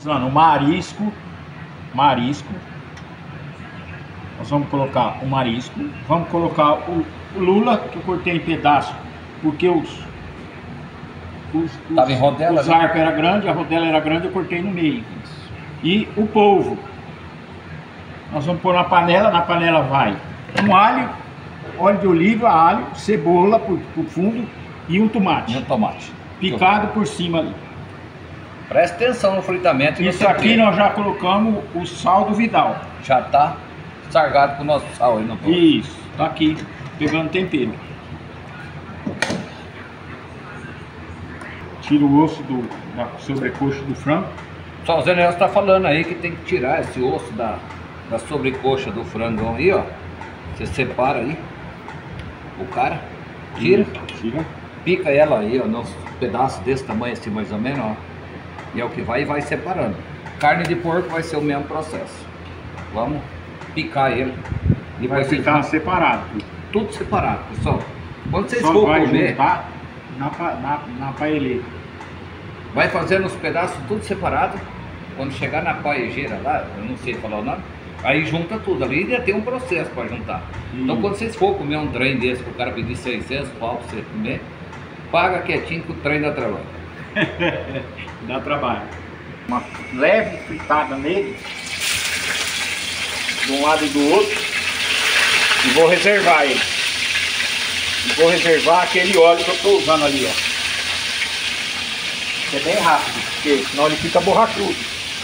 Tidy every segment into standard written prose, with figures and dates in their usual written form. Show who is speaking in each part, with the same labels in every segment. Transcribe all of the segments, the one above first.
Speaker 1: Usando o marisco. Nós vamos colocar o marisco. Vamos colocar o lula que eu cortei em pedaço, porque os arcos era grande, a rodela era grande, eu cortei no meio. E o polvo. Nós vamos pôr na panela vai um alho, óleo de oliva, alho, cebola por fundo e um tomate. Picado por cima ali.
Speaker 2: Presta atenção no fritamento.
Speaker 1: Isso aqui nós já colocamos o sal do Vidal.
Speaker 2: Já tá sargado com o nosso sal aí no pão.
Speaker 1: Isso, tá aqui, pegando tempero. Tira o osso da sobrecoxa do frango.
Speaker 2: Só o Zé Nelson tá falando aí que tem que tirar esse osso da sobrecoxa do frangão aí, ó. Você separa aí o cara, tira, pica ela aí, ó, nos pedaços desse tamanho assim mais ou menos, ó. E é o que vai separando. Carne de porco vai ser o mesmo processo. Vamos picar ele.
Speaker 1: E vai ficar separado.
Speaker 2: Tudo separado, pessoal. Quando vocês
Speaker 1: só
Speaker 2: for
Speaker 1: vai
Speaker 2: comer,
Speaker 1: juntar na paelleira.
Speaker 2: vai fazendo os pedaços tudo separado. Quando chegar na paejeira lá, eu não sei falar o nome, aí junta tudo. Ali ainda tem um processo para juntar. Então quando vocês for comer um trem desse, que o cara pedir 600 pau para você comer, paga quietinho que o trem dá trabalho.
Speaker 1: Dá trabalho. Uma leve fritada nele, de um lado e do outro, e vou reservar ele. E vou reservar aquele óleo que eu estou usando ali, ó. É bem rápido, porque senão ele fica borrachudo.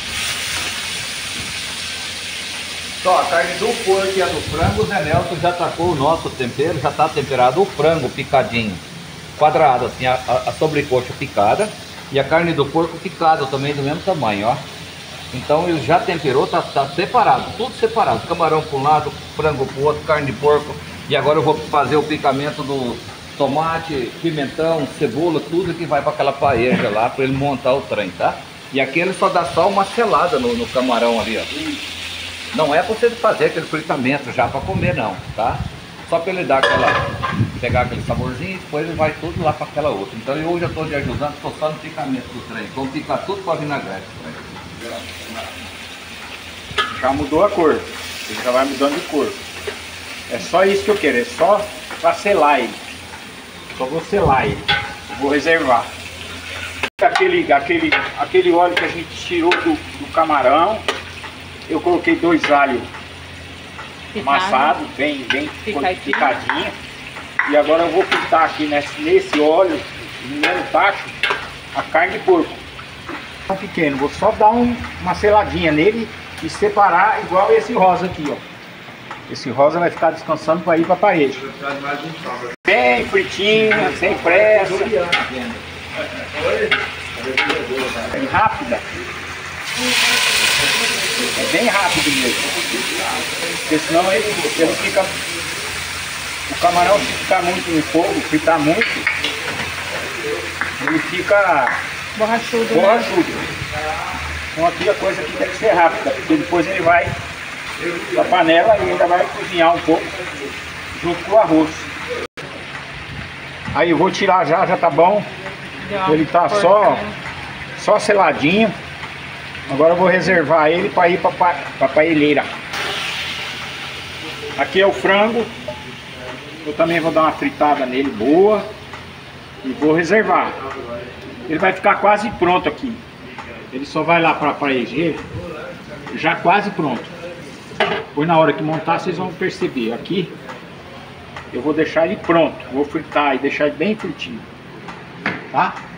Speaker 2: Só a carne do porco e a do frango, o Zé Nelson já tacou o nosso tempero, já está temperado o frango picadinho, quadrado assim, a sobrecoxa picada e a carne do porco picada também do mesmo tamanho, ó. Então ele já temperou, tá separado, tudo separado, camarão para um lado, frango para o outro, carne de porco. E agora eu vou fazer o picamento do tomate, pimentão, cebola, tudo que vai para aquela paeja lá, para ele montar o trem, tá? E aqui ele só dá só uma selada no camarão ali, ó. Não é para você fazer aquele fritamento já para comer não, tá? Só para ele dar pegar aquele saborzinho e depois ele vai tudo lá para aquela outra. Então eu hoje eu estou te ajudando, estou só no picamento do trem. Vamos picar tudo com a vinagrete.
Speaker 1: Já mudou a cor, ele já vai mudando de cor. É só isso que eu quero, é só para selar ele. Só vou selar ele, vou reservar. Aquele óleo que a gente tirou do camarão, eu coloquei 2 alhos amassados, bem picadinho. E agora eu vou fritar aqui nesse óleo, no mesmo tacho, a carne de porco. Pequeno, vou só dar uma seladinha nele e separar igual esse rosa aqui, ó. Esse rosa vai ficar descansando para ir para a paeja. Bem fritinho, sem pressa. Bem rápida. É bem rápido mesmo. Porque senão ele fica... O camarão, se ficar muito no fogo, fritar muito, ele fica borrachudo. Né? Então aqui a coisa aqui tem que ser rápida, porque depois ele vai para a panela e ainda vai cozinhar um pouco junto com o arroz. Aí eu vou tirar já tá bom. Ele tá só seladinho. Agora eu vou reservar ele para ir para a paelleira. Aqui é o frango. Eu também vou dar uma fritada nele boa e vou reservar. Ele vai ficar quase pronto aqui. Ele só vai lá para a paejeira já quase pronto. Depois na hora que montar vocês vão perceber. Aqui eu vou deixar ele pronto. Vou fritar e deixar ele bem fritinho, tá?